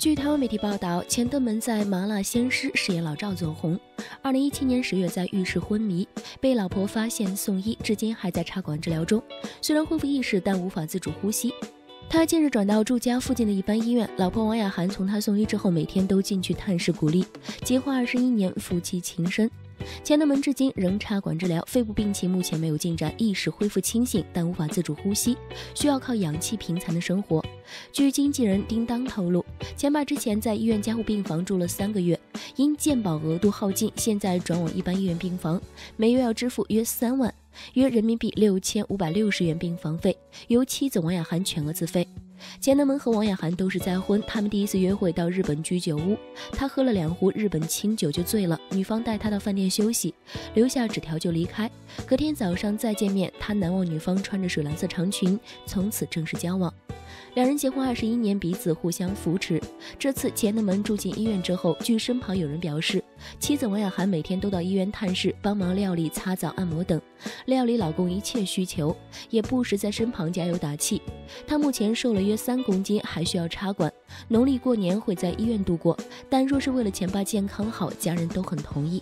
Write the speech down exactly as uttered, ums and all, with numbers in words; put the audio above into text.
据台湾媒体报道，钱德门在麻辣鲜师饰演老赵走红。二零一七年十月在浴室昏迷，被老婆发现送医，至今还在插管治疗中。虽然恢复意识，但无法自主呼吸。他近日转到住家附近的一般医院，老婆王雅涵从他送医之后，每天都进去探视鼓励。结婚二十一年，夫妻情深。钱德门至今仍插管治疗，肺部病情目前没有进展，意识恢复清醒，但无法自主呼吸，需要靠氧气瓶才能生活。据经纪人叮当透露，钱爸之前在医院加护病房住了三个月，因健保额度耗尽，现在转往一般医院病房，每月要支付约三万，约人民币六千五百六十元病房费，由妻子王雅涵全额自费。钱德门和王雅涵都是再婚，他们第一次约会到日本居酒屋，他喝了两壶日本清酒就醉了，女方带他到饭店休息，留下纸条就离开。隔天早上再见面，他难忘女方穿着水蓝色长裙，从此正式交往。两人结婚二十一年，彼此互相扶持。这次钱德门住进医院之后，据身旁有人表示，妻子王雅涵每天都到医院探视，帮忙料理、擦澡、按摩等，料理老公一切需求，也不时在身旁加油打气。他目前瘦了约三公斤，还需要插管，农历过年会在医院度过，但若是为了钱爸健康好，家人都很同意。